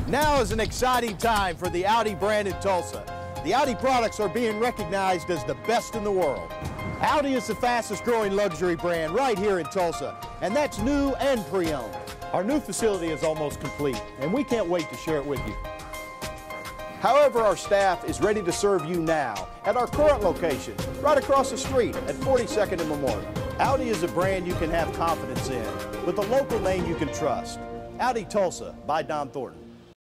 Now is an exciting time for the Audi brand in Tulsa. The Audi products are being recognized as the best in the world. Audi is the fastest growing luxury brand right here in Tulsa, and that's new and pre-owned. Our new facility is almost complete, and we can't wait to share it with you. However, our staff is ready to serve you now at our current location, right across the street at 42nd and Memorial. Audi is a brand you can have confidence in, with a local name you can trust. Audi Tulsa by Don Thornton.